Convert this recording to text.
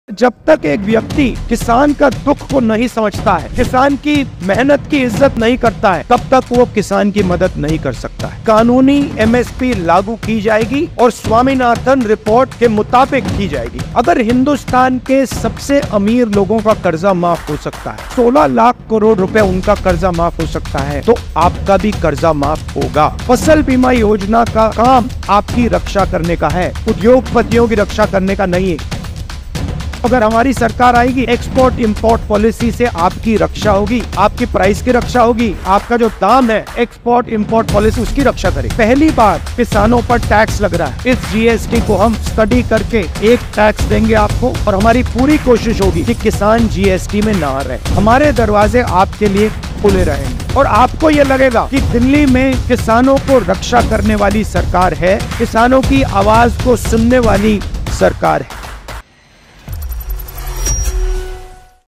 जब तक एक व्यक्ति किसान का दुख को नहीं समझता है, किसान की मेहनत की इज्जत नहीं करता है, तब तक वो किसान की मदद नहीं कर सकता है। कानूनी एमएसपी लागू की जाएगी और स्वामीनाथन रिपोर्ट के मुताबिक की जाएगी। अगर हिंदुस्तान के सबसे अमीर लोगों का कर्जा माफ हो सकता है, 16 लाख करोड़ रुपए उनका कर्जा माफ हो सकता है, तो आपका भी कर्जा माफ होगा। फसल बीमा योजना का काम आपकी रक्षा करने का है, उद्योगपतियों की रक्षा करने का नहीं है। अगर हमारी सरकार आएगी, एक्सपोर्ट इंपोर्ट पॉलिसी से आपकी रक्षा होगी, आपकी प्राइस की रक्षा होगी, आपका जो दाम है एक्सपोर्ट इंपोर्ट पॉलिसी उसकी रक्षा करेगी। पहली बार किसानों पर टैक्स लग रहा है, इस जीएसटी को हम स्टडी करके एक टैक्स देंगे आपको, और हमारी पूरी कोशिश होगी कि किसान जीएसटी में ना रहे। हमारे दरवाजे आपके लिए खुले रहेंगे और आपको ये लगेगा कि दिल्ली में किसानों को रक्षा करने वाली सरकार है, किसानों की आवाज को सुनने वाली सरकार है।